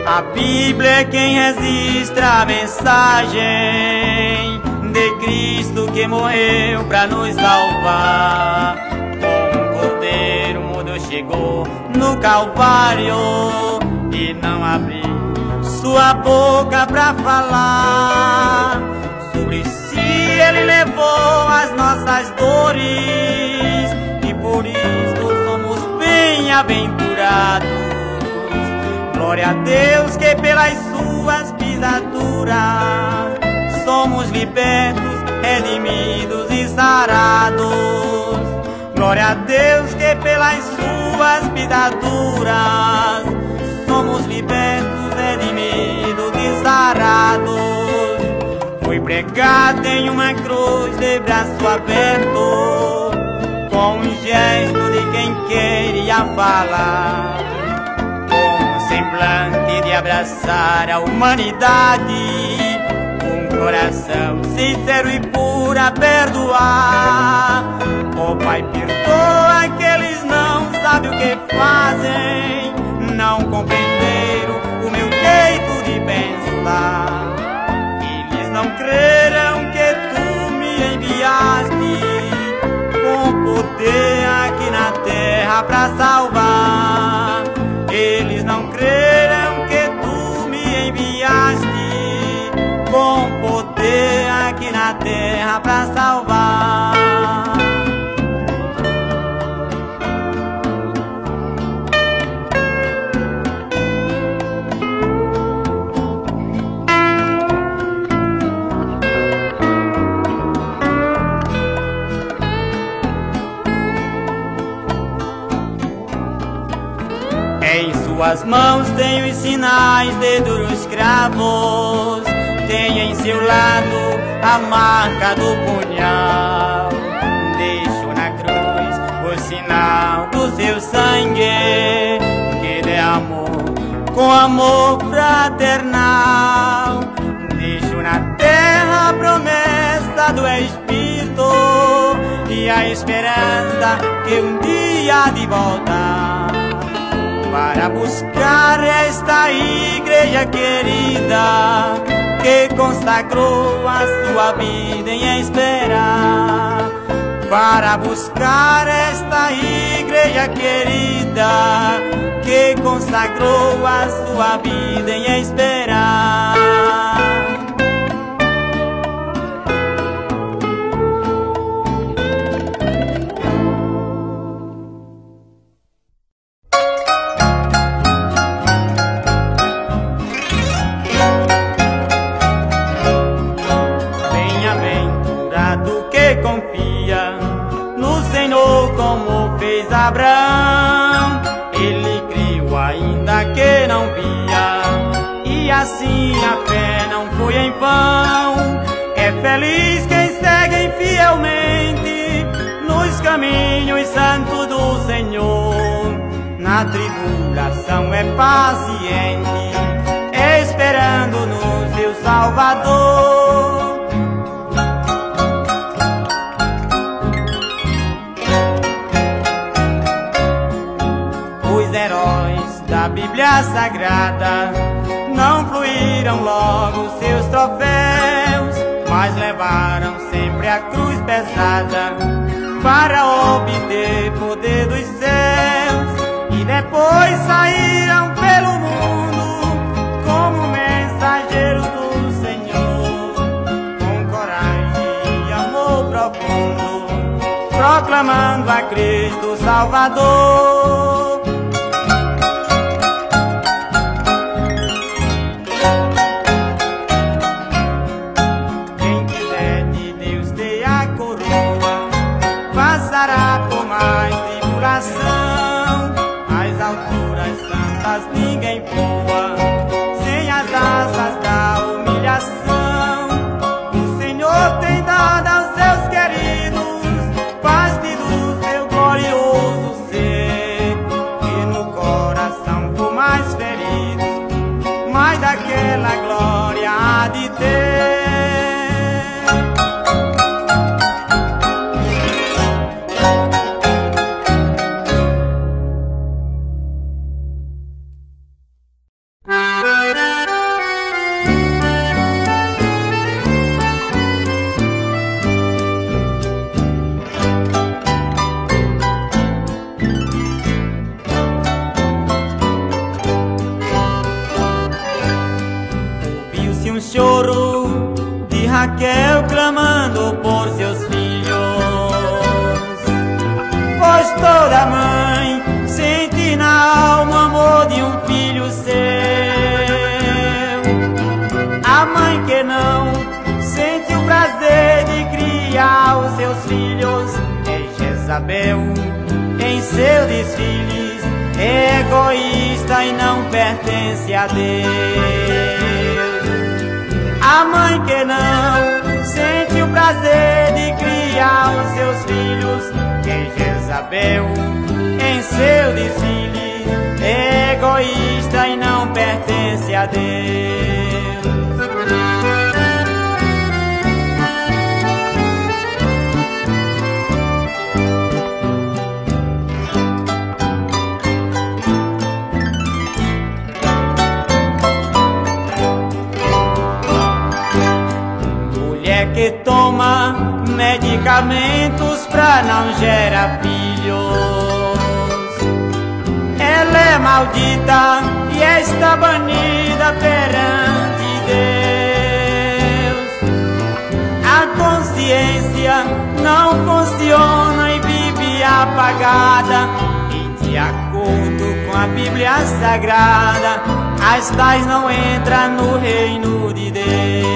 A Bíblia é quem registra a mensagem de Cristo que morreu pra nos salvar. Com um cordeiro mudo chegou no Calvário e não abriu sua boca pra falar. Sobre si ele levou as nossas dores e por isso somos bem-aventurados. Glória a Deus que pelas suas pisaduras somos libertos, redimidos e sarados. Glória a Deus que pelas suas pisaduras somos libertos, redimidos e sarados. Foi pregado em uma cruz de braço aberto, com um gesto de quem queria falar, semblante de abraçar a humanidade, um coração sincero e puro a perdoar. Oh Pai, perdoa que eles não sabem o que fazem, não compreenderam o meu jeito de pensar. Eles não creram que tu me enviaste com poder aqui na terra pra salvar. Eles não creram que tu me enviaste com poder aqui na terra pra salvar. Em suas mãos tem os sinais de duros cravos, tem em seu lado a marca do punhal. Deixou na cruz o sinal do seu sangue, que ele é amor com amor fraternal. Deixou na terra a promessa do Espírito e a esperança que um dia há de voltar, para buscar esta igreja querida que consagrou a sua vida em esperar. Para buscar esta igreja querida que consagrou a sua vida em esperar. Abraão, ele criou ainda que não via, e assim a fé não foi em vão. É feliz quem segue fielmente nos caminhos santos do Senhor. Na tribulação é paciente, esperando no seu Salvador. Da Bíblia Sagrada não fluíram logo seus troféus, mas levaram sempre a cruz pesada para obter poder dos céus. E depois saíram pelo mundo como mensageiros do Senhor, com coragem e amor profundo, proclamando a Cristo Salvador. As alturas santas ninguém voa sem as asas da humilhação. O Senhor tem dado aos seus queridos parte do seu glorioso ser, que no coração for mais ferido, mais daquela glória há de ter. toda mãe sente na alma o amor de um filho seu. A mãe que não sente o prazer de criar os seus filhos é Jezabel em seu desfiles, é egoísta e não pertence a Deus. A mãe que não sente o prazer de criar os seus filhos é Jezabel em seu desfile, é egoísta e não pertence a Deus. Mulher que toma medicamentos pra não gerar filhos, ela é maldita e está banida perante Deus. A consciência não funciona e vive apagada, e de acordo com a Bíblia Sagrada, as tais não entram no reino de Deus.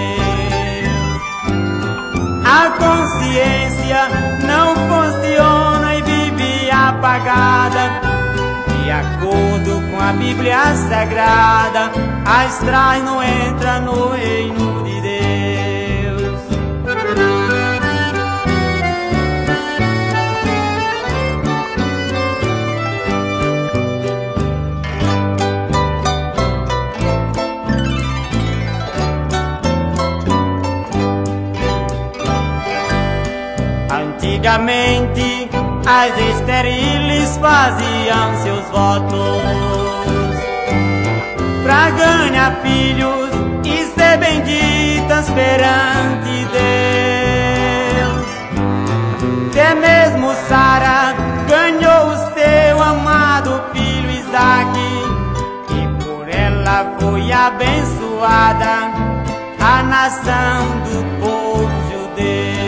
A consciência não funciona e vive apagada, de acordo com a Bíblia Sagrada, as tais não entram no reino de Deus. Antigamente as estériles faziam seus votos pra ganhar filhos e ser benditas perante Deus. Até mesmo Sara ganhou o seu amado filho Isaac, e por ela foi abençoada a nação do povo judeu.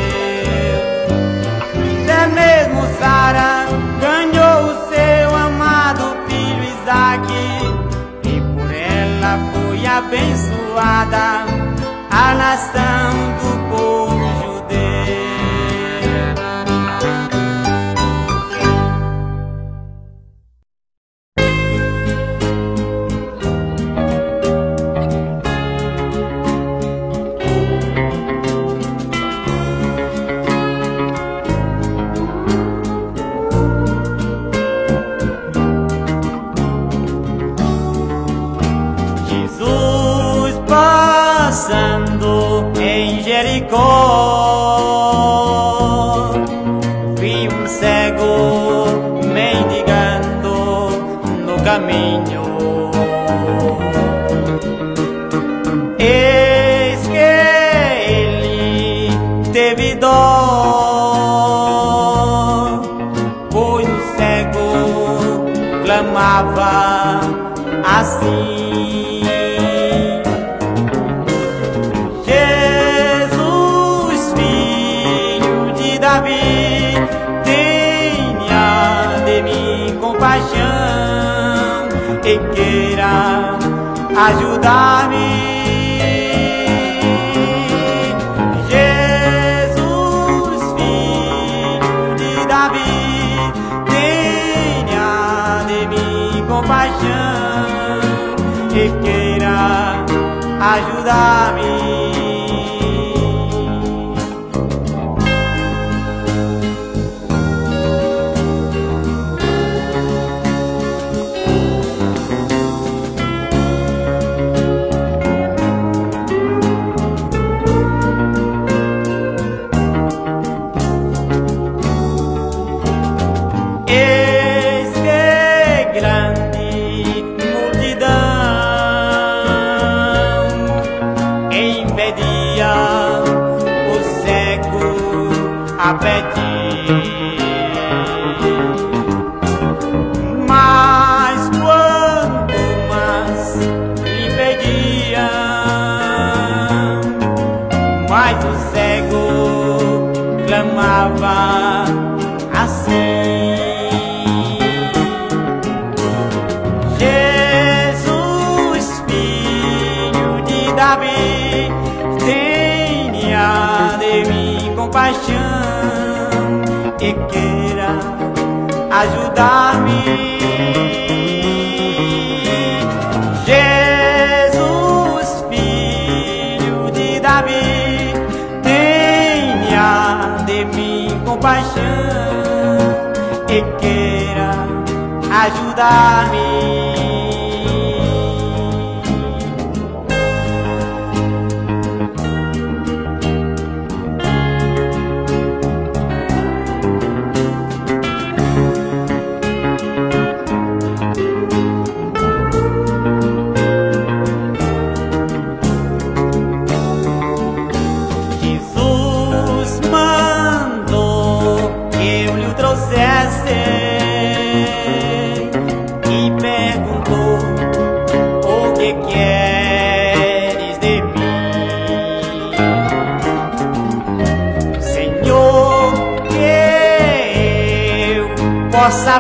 Até mesmo Sara ganhou o seu amado filho Isaac, e por ela foi abençoada a nação do povo judeu. Passando em Jericó, vi um cego mendigando no caminho. Eis que ele teve dó, pois o cego clamava assim: Davi, tenha de mim compaixão e queira ajudar-me. Jesus, filho de Davi, tenha de mim compaixão e queira ajudar-me. Grande multidão em que queira ajudar-me. Jesus, filho de Davi, tenha de mim compaixão e queira ajudar-me. E perguntou: o que queres de mim, Senhor, que eu possa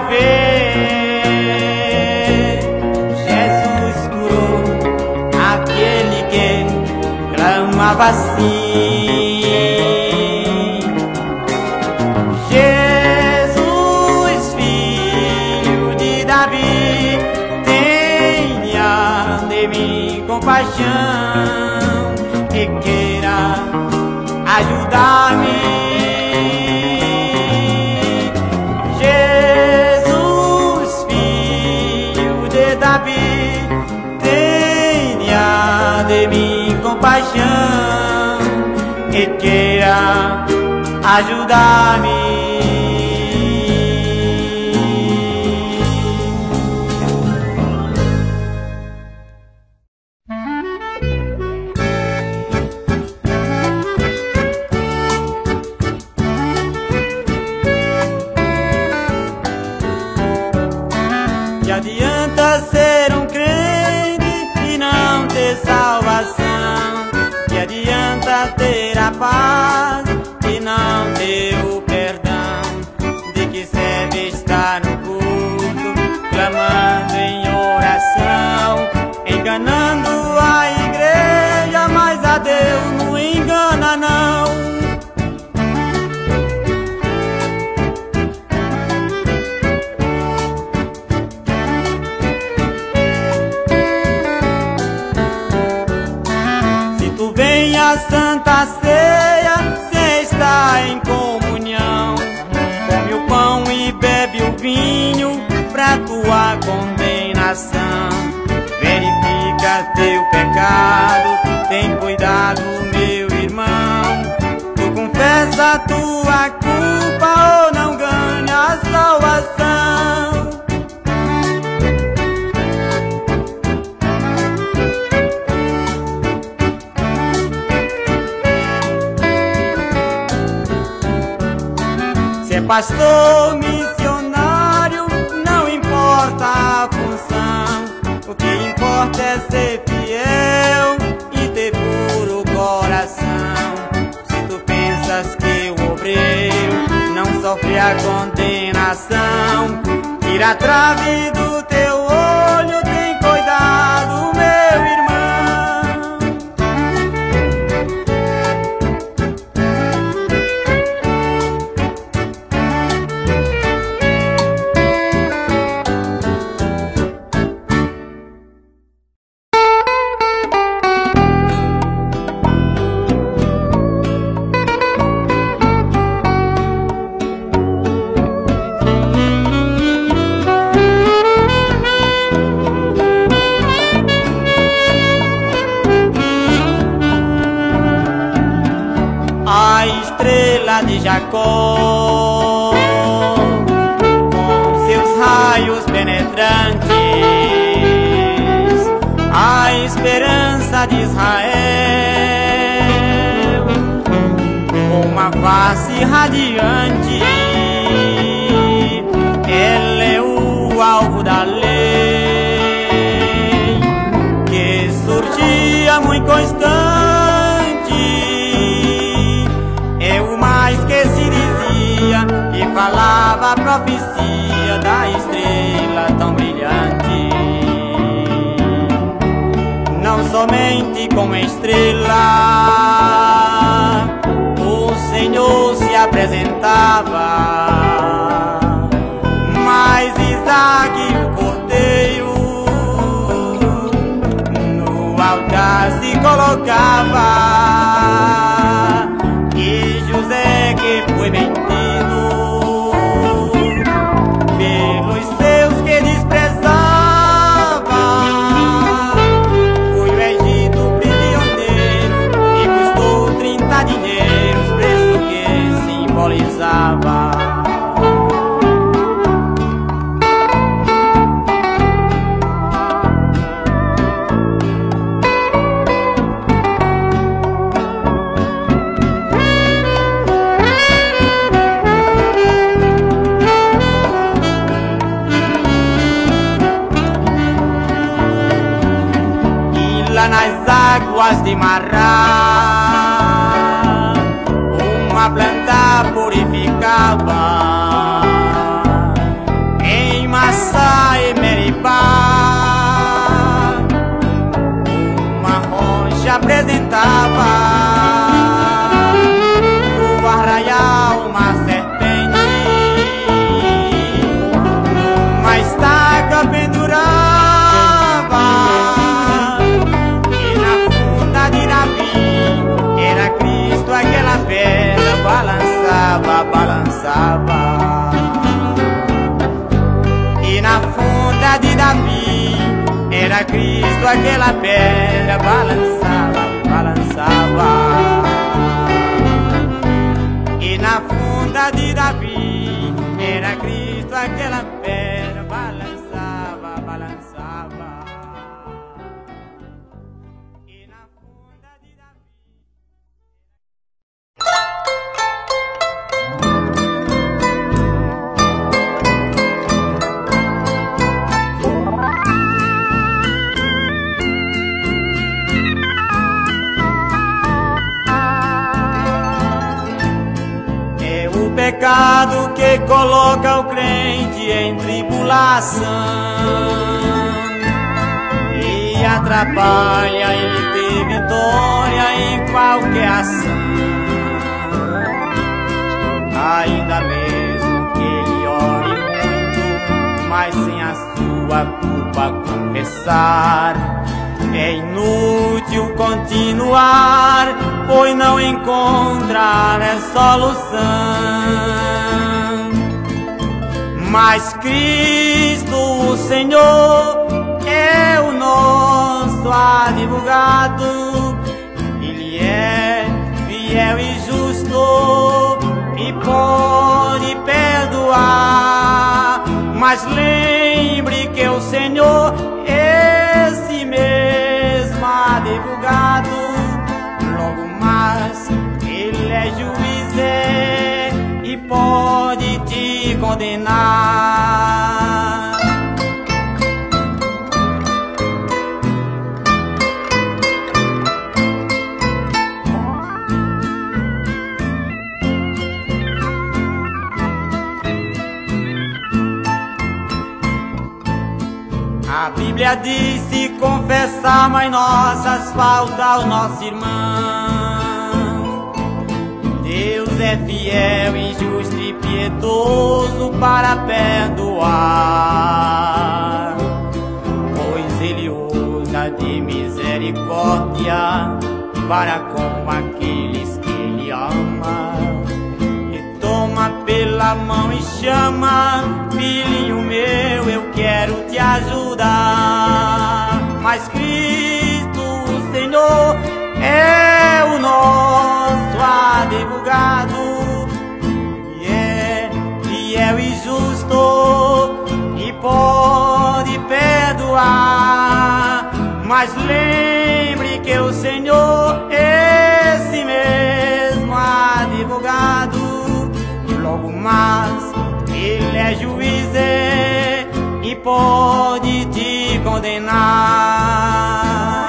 ver? Jesus curou aquele que clamava assim. Compaixão e queira ajudar-me. Jesus, filho de Davi, tenha de mim compaixão e queira ajudar-me. Que adianta ser um crente e não ter salvação? Que adianta ter a paz e não ter o perdão? De que serve estar no culto, clamando em oração, enganando a igreja, mas a Deus não engana não. A Santa Ceia, cê está em comunhão, come o pão e bebe o vinho pra tua condenação. Verifica teu pecado, tem cuidado, meu irmão. Tu confessa tua culpa ou não ganha a salvação. Pastor, missionário, não importa a função, o que importa é ser fiel e ter puro coração. Se tu pensas que o obreiro não sofre a condenação, tira a trave do teu olho, tem cuidado, meu irmão. De Jacó, com seus raios penetrantes, a esperança de Israel, uma face radiante, ela é o alvo da lei, que surgia muito constante. Que se dizia e falava a profecia da estrela tão brilhante. Não somente como estrela o Senhor se apresentava, tocava. E José, que foi mentido pelos seus que desprezava, foi o Egito prisioneiro e custou 30 dinheiros, preço que simbolizava. Nas águas de Mará, uma planta purificava. Em Massá e Meribá, uma rocha apresentava. No arraial uma serpente, uma estaca pendurava. Aquela pedra balançava, balançava. E na funda de Davi era Cristo, aquela pedra balançava, balançava. E na funda de Davi era Cristo, aquela pedra balançava, balançava. E na funda de Davi. Pecado que coloca o crente em tribulação e atrapalha ele ter vitória em qualquer ação. Ainda mesmo que ele ore muito, mas sem a sua culpa confessar, é inútil continuar, pois não encontrar solução. Mas Cristo, o Senhor, é o nosso advogado. Ele é fiel e justo e pode perdoar. Mas lembre que o Senhor, esse mesmo advogado, logo mais ele é juiz e pode te condenar. A Bíblia diz: se confessarmos nossas faltas ao nosso irmão, Deus é fiel, injusto e piedoso para perdoar, pois Ele usa de misericórdia para com aqueles que Ele ama. E toma pela mão e chama: filhinho meu, eu quero te ajudar. Mas Cristo, o Senhor, é o nosso advogado, e é fiel e justo e pode perdoar. Mas lembre que o Senhor, esse mesmo advogado, logo mais ele é juiz e pode te condenar.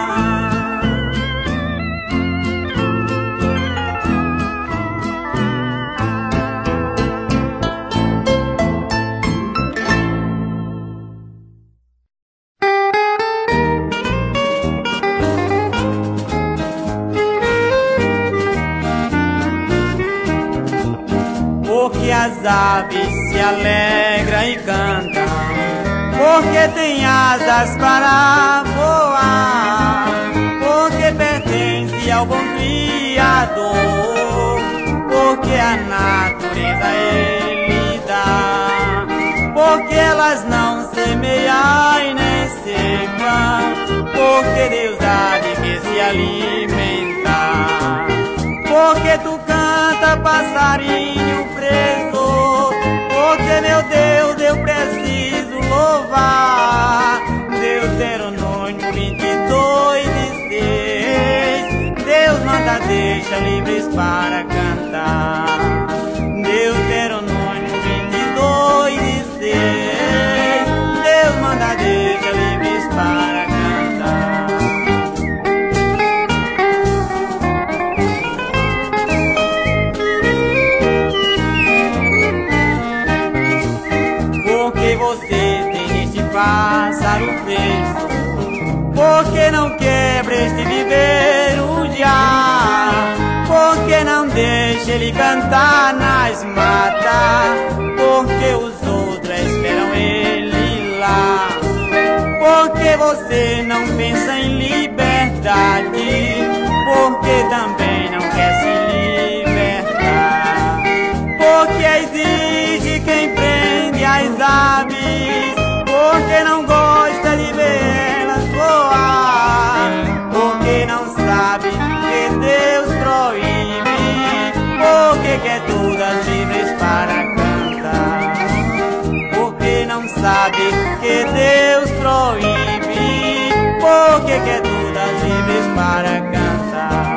Porque as aves se alegram e cantam, porque tem asas para voar, porque pertence ao bom Criador, porque a natureza Ele dá, porque elas não semeiam e nem secam, porque Deus dá de que se alimentar. Porque tu canta, passarinho preto, porque meu Deus eu preciso louvar. Deuteronômio 22:6, Deus manda, deixa livres para cantar. Deuteronômio 22:6, Deus manda, deixa livres para cantar. Porque você tem este pássaro preso, porque não quebra este viveiro já, porque não deixa ele cantar nas matas, porque os outros esperam ele lá. Porque você não pensa em liberdade, porque também não quer se libertar. Porque exige quem prende as aves, porque não gosta de ver elas voar. Porque não sabe que Deus proíbe, porque quer todas livres para cantar. Porque não sabe que Deus proíbe, porque quer todas livres para cantar.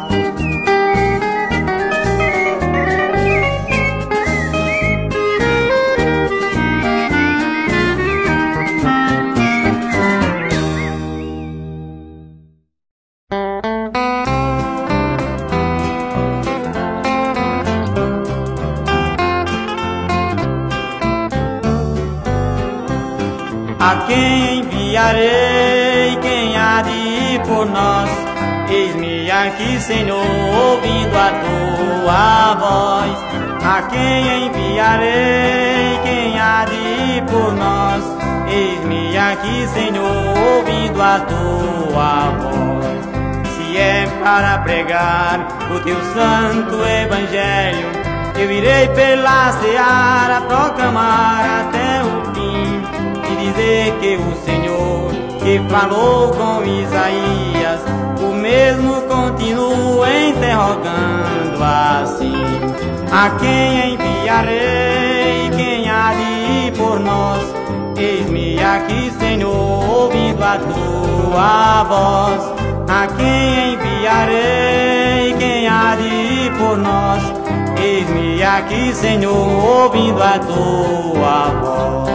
A quem enviarei, quem há de ir por nós? Eis-me aqui, Senhor, ouvindo a tua voz. A quem enviarei, quem há de ir por nós? Eis-me aqui, Senhor, ouvindo a tua voz. Se é para pregar o teu santo evangelho, eu irei pela seara proclamar até o fim, e dizer que o Senhor que falou com Isaías, o mesmo continua interrogando assim. A quem enviarei, quem há de ir por nós? Eis-me aqui, Senhor, ouvindo a tua voz. A quem enviarei, quem há de ir por nós? Eis-me aqui, Senhor, ouvindo a tua voz.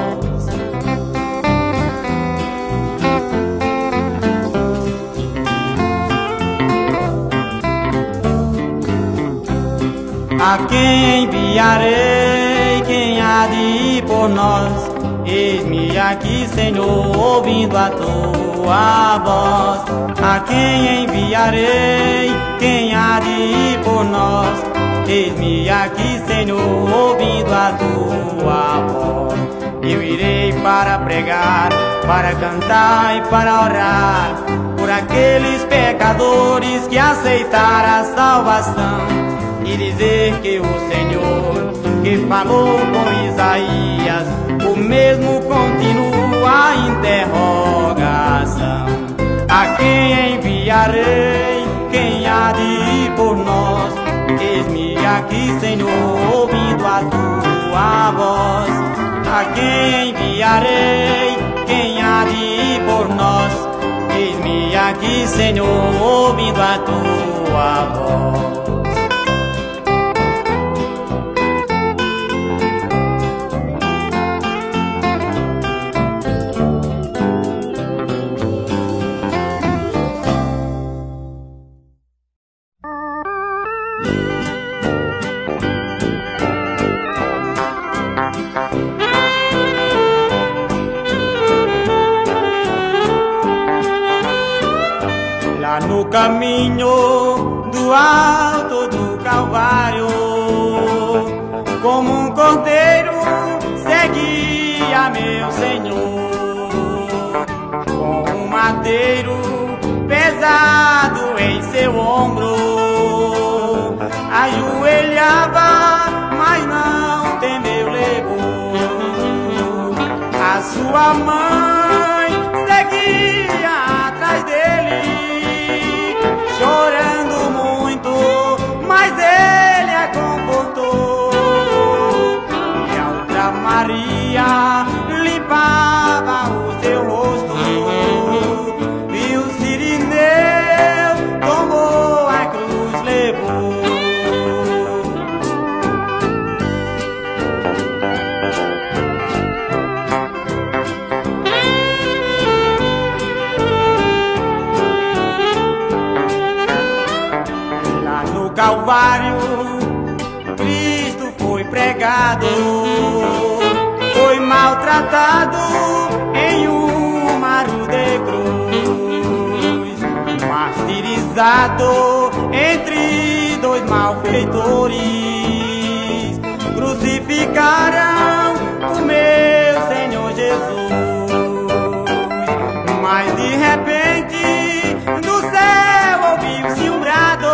A quem enviarei, quem há de ir por nós? Eis-me aqui, Senhor, ouvindo a tua voz. A quem enviarei, quem há de ir por nós? Eis-me aqui, Senhor, ouvindo a tua voz. Eu irei para pregar, para cantar e para orar por aqueles pecadores que aceitaram a salvação, e dizer que o Senhor que falou com Isaías, o mesmo continua a interrogação. A quem enviarei, quem há de ir por nós? Eis-me aqui, Senhor, ouvindo a tua voz. A quem enviarei, quem há de ir por nós? Eis-me aqui, Senhor, ouvindo a tua voz. No caminho do alto do Calvário, como um cordeiro seguia meu Senhor, com um madeiro pesado em seu ombro, sua mãe seguia atrás dele, chorando muito, mas ele a confortou. E a outra Maria limpava o seu rosto, e o sirineu tomou a cruz, levou. Calvário, Cristo foi pregado, foi maltratado em um maro de cruz, martirizado entre dois malfeitores, crucificaram o meu Senhor Jesus. Mas de repente do céu ouviu-se um brado,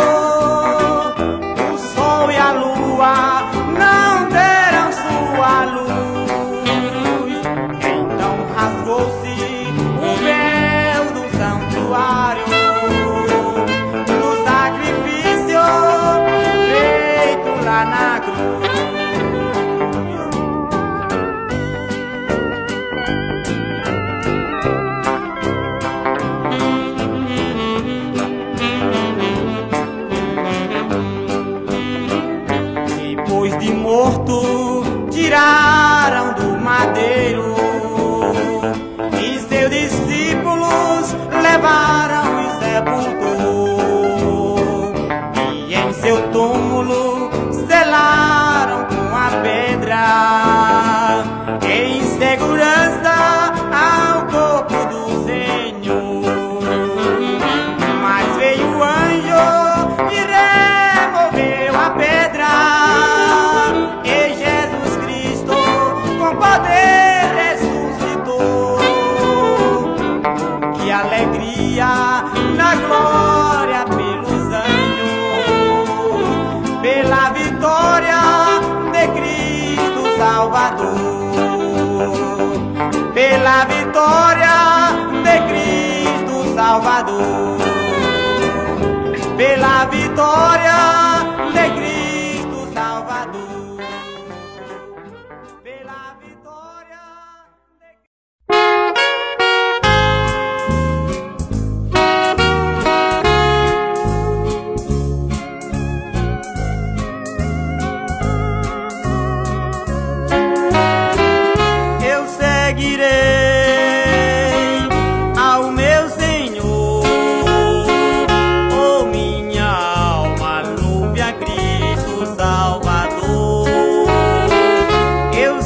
e a lua não deram sua luz. Então rasgou-se o véu do santuário, no sacrifício feito lá na cruz. De morto tiraram do madeiro, e seus discípulos levaram e sepultou, e em seu túmulo selaram com a pedra, em segurança ao corpo do Senhor. Mas veio o anjo e removeu a pedra, poder ressuscitou. Que alegria na glória pelos anjos, pela vitória de Cristo Salvador, pela vitória de Cristo Salvador, pela vitória de Cristo Salvador. Seguirei ao meu Senhor, oh minha alma, louve a Cristo Salvador. Eu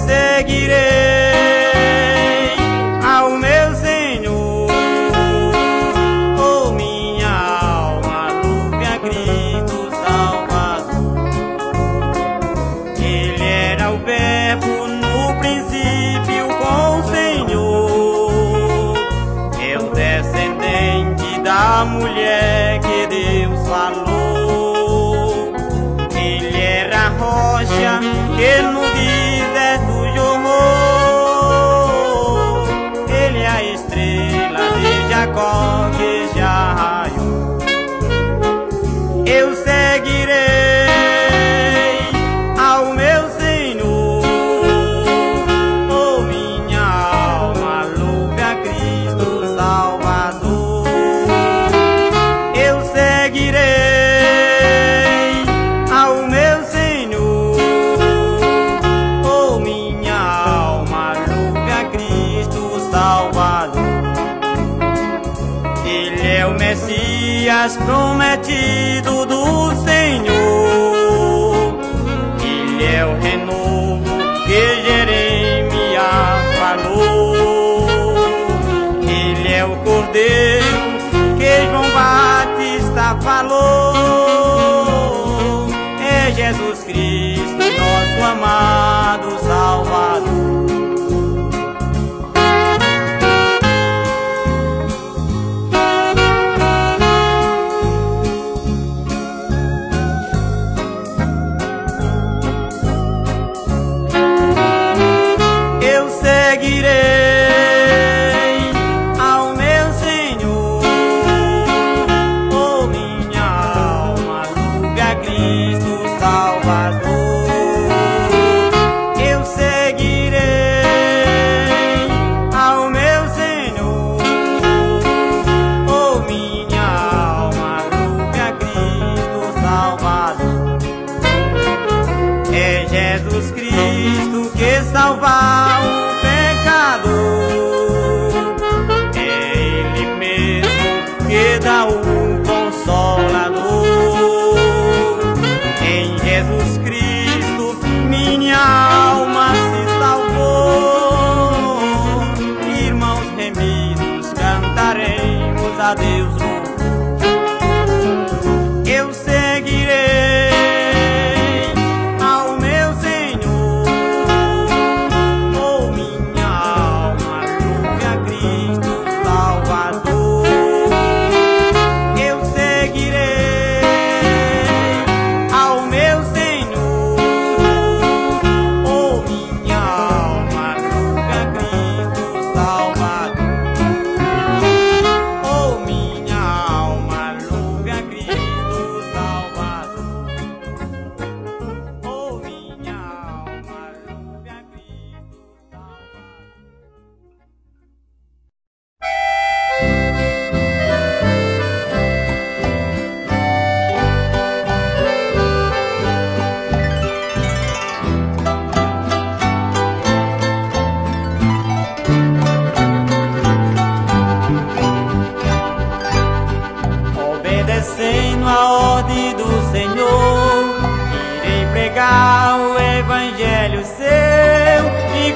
seguirei ao meu Senhor, oh minha alma, louve a Cristo Salvador. Ele era o Verbo no princípio com o Senhor, é o descendente da mulher que Deus falou. Ele era a rocha que no deserto jorrou, ele é a estrela de Jacó que já raiou. Eu seguirei ao meu Senhor, oh minha alma, louve a Cristo Salvador. Eu seguirei ao meu Senhor, oh minha alma, louve a Cristo Salvador. Ele é o Messias prometido do Senhor, ele é o renovo que Jeremias falou, ele é o Cordeiro que João Batista falou, é Jesus Cristo, nosso amado Salvador.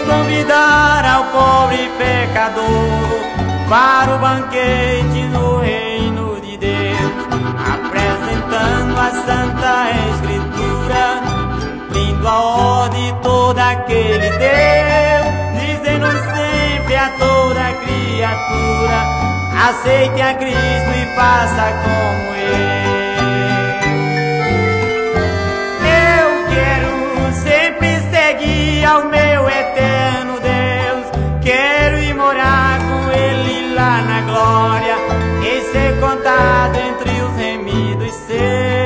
convidar ao pobre pecador para o banquete no reino de Deus, apresentando a Santa Escritura, cumprindo a ordem toda que Ele deu, dizendo sempre a toda criatura: aceite a Cristo e faça como Ele. Eu quero sempre seguir ao meu eterno Deus, quero ir morar com Ele lá na glória e ser contado entre os remidos seus.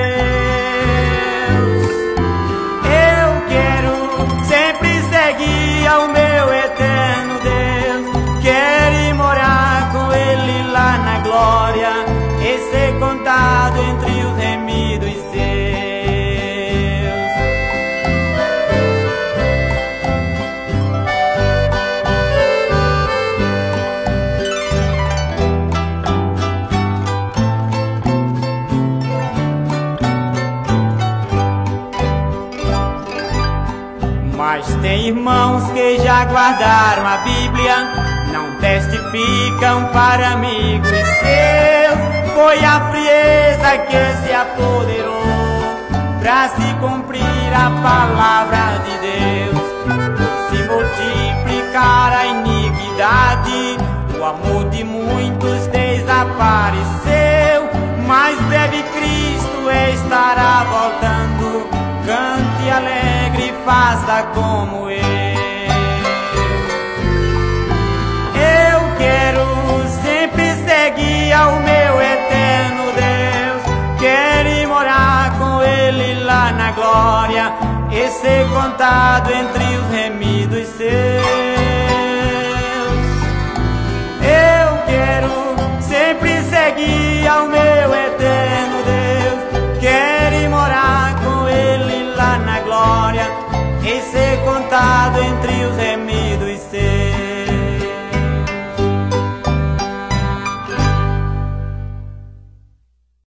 Eu quero sempre seguir ao meu eterno Deus, quero ir morar com Ele lá na glória e ser contado entre os remidos seus. Mas tem irmãos que já guardaram a Bíblia, não testificam para amigos seus. Foi a frieza que se apoderou pra se cumprir a palavra de Deus. Se multiplicar a iniquidade, o amor de muitos desapareceu. Mas breve Cristo estará voltando, cante alegre, faça como eu quero sempre seguir ao meu eterno Deus, quero ir morar com Ele lá na glória e ser contado entre os remidos seus. Eu quero sempre seguir ao meu eterno Deus, quero ir morar com Ele lá na glória e ser contado entre